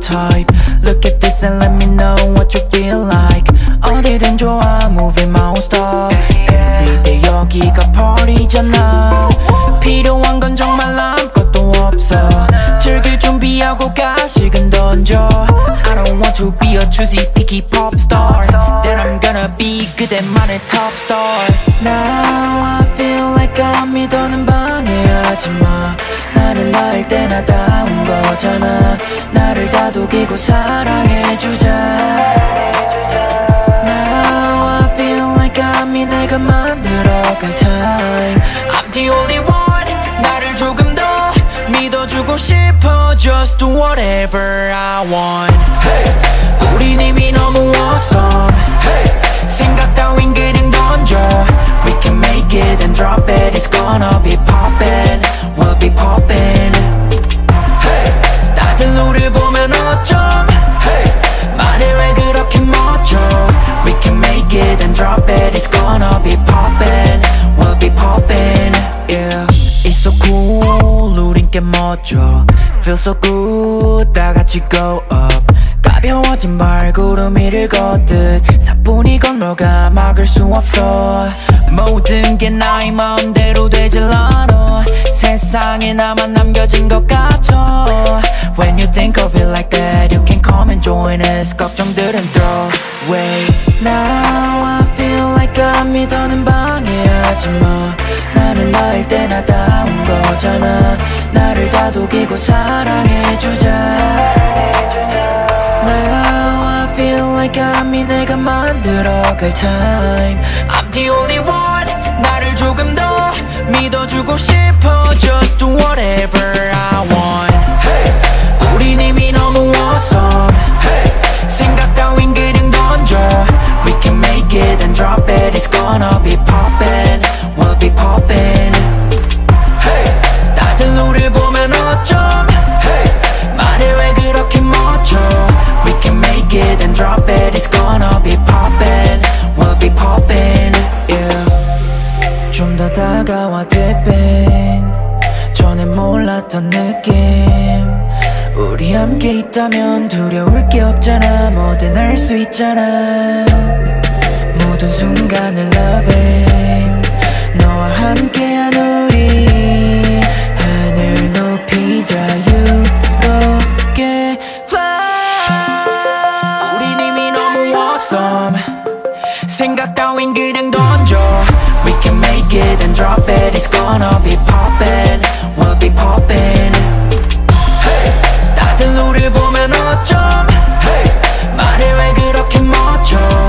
type. Look at this and let me know what you feel like. 어디든 좋아, moving my own style. Everyday 여기가 party잖아. 필요한 건 정말 아무것도 없어. 즐길 준비하고 가식은 던져. I don't want to be a choosy picky pop star. Then I'm gonna be 그대만의 top star. Now I feel like I'm 믿어는 방해하지마. 나는 나일 때 나다운 거잖아. 나를 다독이고 사랑해주자. Now I feel like I'm 내가 만들어갈 time. I'm the only one. 나를 조금 더 믿어주고 싶어. Just do whatever I want. Hey. 우린 이미 너무 awesome. Hey. 생각 따윈 그냥 던져. We can make it and drop it. It's gonna be poppin'. We'll be poppin'. Hey. 다들 우릴 보면 어쩜. Hey. 말해 왜 그렇게 멋져. We can make it and drop it. It's gonna be poppin'. We'll be poppin'. Yeah. It's so cool. 우린 꽤 멋져. Feel so good. 다 같이 go up. 가벼워진 발구름 위를 걷듯 사뿐히 건너가 막을 수 없어. 모든 게 나의 마음대로 되질 않아. 세상에 나만 남겨진 것 같아. When you think of it like that, you can come and join us. 걱정들은 throw away. Now I feel like I'm 믿어는 방해하지마. 나는 나일 때 나다운 거잖아. 나를 다독이고 사랑해주자. Now I feel like I'm 내가 만들어갈 time. I'm the only one. 나를 조금 더 믿어주고 싶어. Just do whatever I want. Hey. 우린 이미 너무 awesome. Hey. 생각 따윈 그냥 던져. We can make it and drop it. It's gonna be poppin'. We'll be poppin'. Hey. 다들 우릴 보면 어쩜. Hey. 말해 왜 그렇게 멋져. We can make it and drop it. It's gonna be poppin'. We'll be poppin'. Yeah. 좀 더 다가와 dipping. 전에 몰랐던 느낌. 우리 함께 있다면 두려울 게 없잖아. 뭐든 할 수 있잖아. 모든 순간을 loving. 너와 함께한 우리 하늘 높이 자유롭게 우린 이미 너무 awesome. 생각 따윈 그냥 던져. We can make it and drop it. It's gonna be poppin'. We'll be poppin'. Hey. 다들 우릴 보면 어쩜. Hey. 말해 왜 그렇게 멋져.